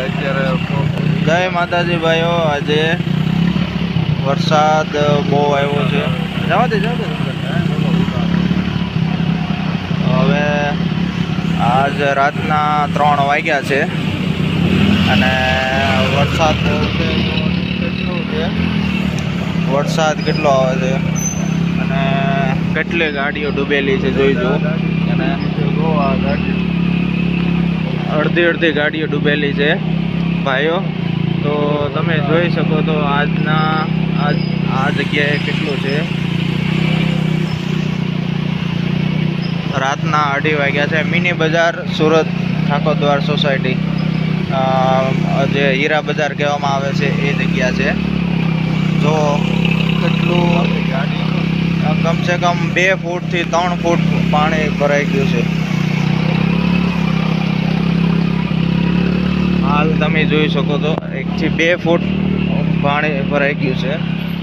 जय माताजी भाईओ। आज वरसाद बहु आव्यो छे। जावा दे हवे आज रातना 3 वाग्या छे अने वरसाद बहु छे। કેટલો છે વરસાદ કેટલો આવે છે અને કેટલી ગાડીઓ ડૂબેલી છે જોઈ જો। અને અડધી ગાડીઓ ડૂબેલી છે ભાઈઓ। તો તમે જોઈ શકો તો આ જગ્યાએ કેટલું છે। રાતના 2:30 વાગ્યા છે। મિની બજાર સુરત ઠાકોરદ્વાર સોસાયટી જે હીરા બજાર કહેવામાં આવે છે એ જગ્યા છે। જો કેટલું કમસે કમ 2 ફૂટથી 3 ફૂટ પાણી ભરાઈ ગયું છે। हाल तमे जोई सको तो 1 થી 2 फूट पानी भराई गયું છે।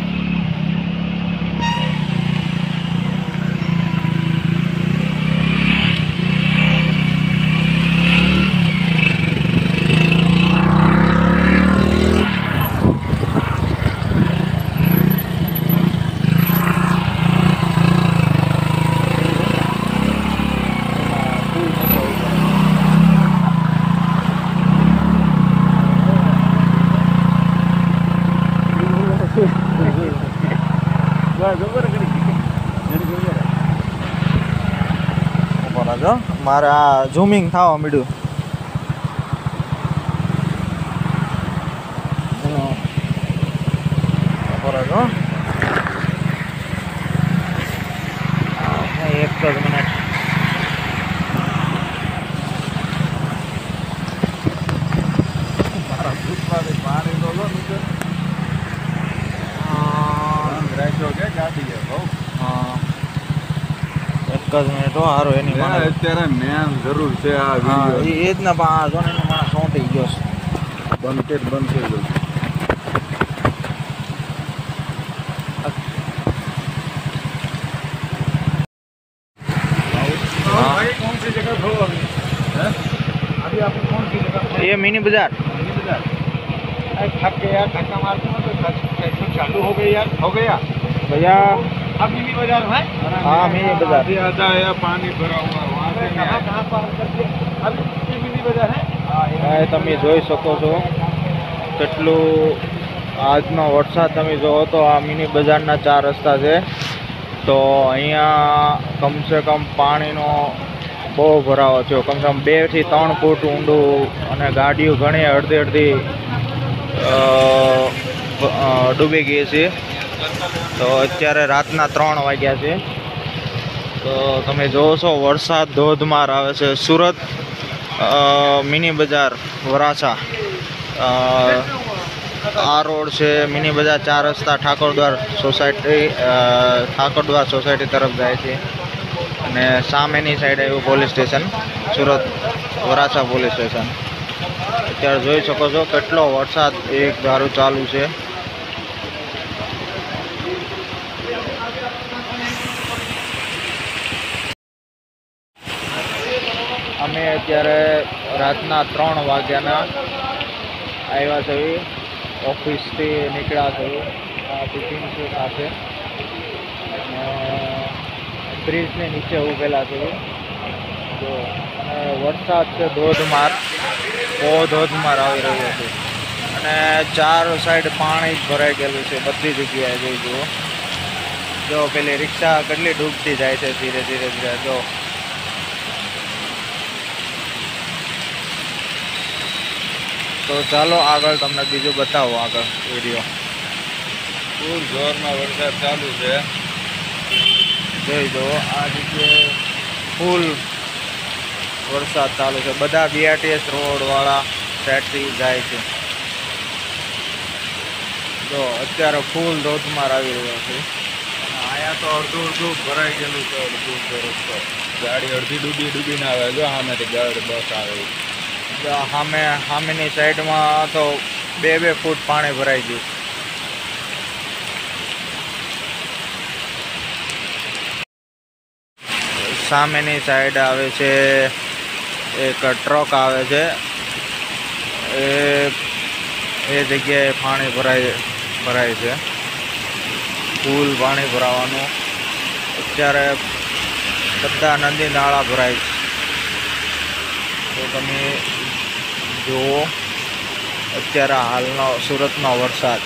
मारे आ झूमिंग था मीडू एक मिनट मिनट हो हारो एनी माने અત્યારે મેન જરૂર છે આ વિડિયો એ જ ના આ જોને મારા સોંટી ગયો છે બંધ થઈ ગયો। भाई कौन सी जगह हो अभी आप कौन सी जगह ये मिनी बाजार थक गया धक्का मारते हो तो चालू हो गई यार हो गया भैया। अब मिनी बाजार है। हाँ मिनी बाजार आधा है पानी भरा हुआ वहाँ से कहाँ पार करके अभी मिनी बाजार है। તમે જોઈ શકો છો કેટલું આજનો વરસાદ તમે જોવો તો આ મિની બજારના 4 રસ્તા છે। તો અહીંયા કમસે કમ પાણીનો બહુ ભરાવો થયો। કમસે કમ 2 થી 3 ફૂટ ઊંડું અને ગાડીઓ ઘણી અડધી ડૂબી ગઈ છે। તો અત્યારે રાતના 3 વાગ્યા છે। તો તમે જોવો છો વરસાદ ધોધમાર આવે છે। સુરત मिनी बाजार वराछा आ रोड से मिनी बाजार 4 रस्ता ठाकोरद्वार सोसायटी तरफ जाए छे अने सामेनी साइड आव्युं police station Surat Varachha police station. अत्यारे जोई शको छो केटलो वरसाद एक धारू चालू छे। અમે અત્યારે રાતના 3 વાગ્યાના આવ્યા છે। ઓફિસથી નીકળ્યા છે ટિફિન છે સાથે બ્રિજને નીચે ઊભેલા છે। જો વરસાદ છે ધોધમાર બહુ ધોધમાર આવી રહ્યો છે અને 4 સાઈડ પાણી જ ભરાઈ ગયેલું છે બધી જગ્યાએ। જોઈ જુઓ જો પેલી રિક્ષા કેટલી ડૂબતી જાય છે ધીરે ધીરે જો। तो चलो आगे तमने बीजू बताओ आगे वीडियो। फूल जोर में वरसाद चालू है જોઈ જો આ જગ્યાએ ફૂલ વરસાદ ચાલુ છે। બધા BRTS રોડવાળા સાઈડથી જાય છે। જો અત્યારે ફૂલ ધોધમાર આવી રહ્યો છે। आया तो अर्धू भराई गयेलू है अर्धू रस्तो गाड़ी अर्धी डूबी ना आवे जो सामे गाड़ी बस आवे सामेनी साइड में तो 2 फूट पानी भराई गયું। सामेनी साइड आवे छे एक ट्रक आवे छे એ જગ્યાએ પાણી ભરાય છે. ફૂલ પાણી ભરાવાનું. અત્યારે બધા નદી નાળા ભરાય છે. તો તમે જુઓ અત્યારે હાલનો સુરતનો વરસાદ.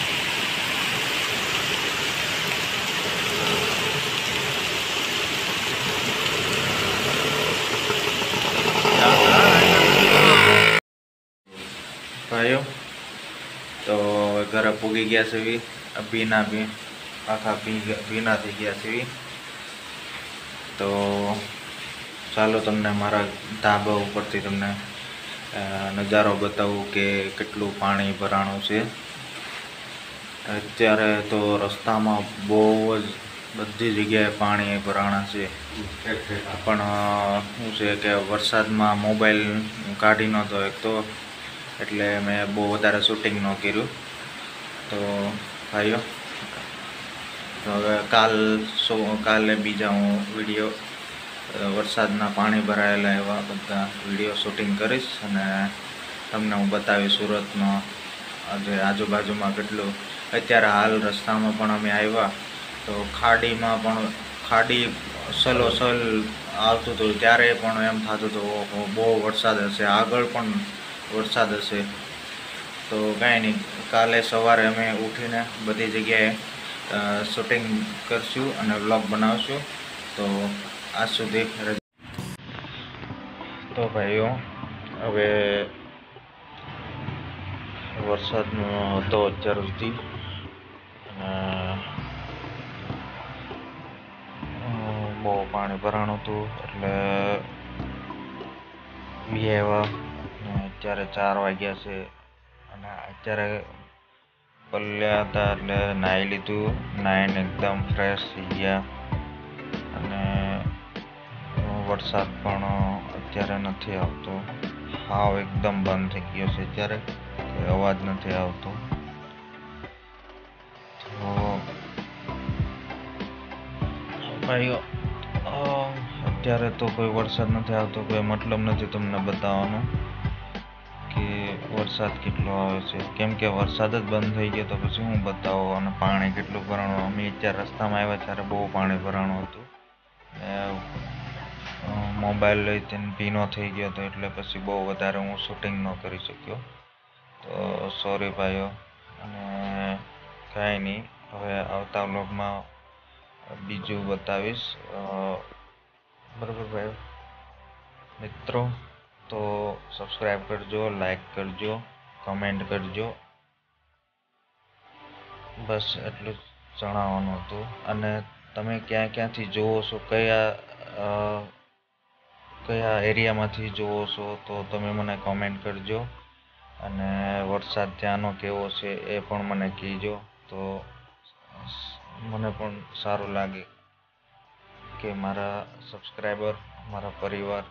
ભાઈઓ તો ઘરે પૂગી ગયા છે. આખા ભીના થઈ ગયા છે. તો ચાલો તમને મારા ધાબા ઉપરથી તમને નજારો બતાવું કે કેટલું પાણી ભરાણું છે. અત્યારે તો રસ્તામાં બહુ જ બધી જગ્યાએ પાણી ભરાણા છે. પણ શું છે કે વરસાદમાં મોબાઈલ કાઢી નહોતો એકતો, એટલે મેં બહુ વધારે શૂટિંગ ન કર્યું. તો ભાઈઓ તો હવે કાલે બીજા હું વિડીયો વરસાદના પાણી ભરાયેલા એવા બધા વિડીયો શૂટિંગ કરીશ અને તમને હું બતાવીશ સુરતનો જે આજુબાજુમાં કેટલું. અત્યારે હાલ રસ્તામાં પણ અમે આવ્યા તો ખાડી સલોસલ આવતું હતું. ત્યારે પણ એમ થતું હતું ઓહો બહુ વરસાદ હશે, આગળ પણ વરસાદ હશે. તો કાંઈ નહીં, કાલે સવારે અમે ઉઠીને બધી જગ્યાએ શૂટિંગ કરશું અને વ્લોગ બનાવશું. તો આજ સુધી તો ભાઈઓ હવે વરસાદનો હતો અત્યાર સુધી બહુ પાણી ભરાણું હતું એટલે આવ્યા. અત્યારે 4 વાગ્યા છે અને અત્યારે પલ્યા હતા એટલે નાહી લીધું. નાહીને એકદમ ફ્રેશ થઈ ગયા અને વરસાદ પણ અત્યારે નથી આવતો. હાવ એકદમ બંધ થઈ ગયો છે. અત્યારે કોઈ અવાજ નથી આવતો. તો ભાઈઓ અત્યારે તો કોઈ વરસાદ નથી આવતો, કોઈ મતલબ નથી તમને બતાવવાનો કે વરસાદ કેટલો આવે છે. કેમ કે વરસાદ જ બંધ થઈ ગયો તો પછી હું બતાવો અને પાણી કેટલું ભરાણું. અમે અત્યારે રસ્તામાં આવ્યા ત્યારે બહુ પાણી ભરાણું હતું. મોબાઈલ લઈ તેને ભીનો થઈ ગયો હતો એટલે પછી બહુ વધારે હું શૂટિંગ ન કરી શક્યો. તો સોરી ભાઈઓ. અને કાંઈ નહીં, હવે આવતા વ્લોગમાં બીજું બતાવીશ. બરાબર ભાઈઓ મિત્રો, તો સબસ્ક્રાઈબ કરજો, લાઈક કરજો, કમેન્ટ કરજો. બસ એટલું જ જણાવવાનું હતું. અને તમે ક્યાંથી જુઓ છો, કયા એરિયામાંથી જુઓ છો તો તમે મને કમેન્ટ કરજો. અને વરસાદ ત્યાંનો કેવો છે એ પણ મને કહેજો. તો મને પણ સારું લાગે કે મારા સબસ્ક્રાઈબર, મારા પરિવાર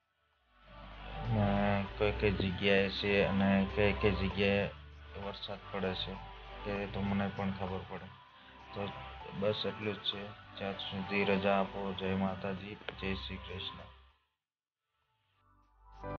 કઈ જગ્યાએ છે અને કઈ જગ્યાએ વરસાદ પડે છે એ તો મને પણ ખબર પડે. તો બસ એટલું જ છે. ત્યાં સુધી રજા આપો. જય માતાજી, જય શ્રી કૃષ્ણ.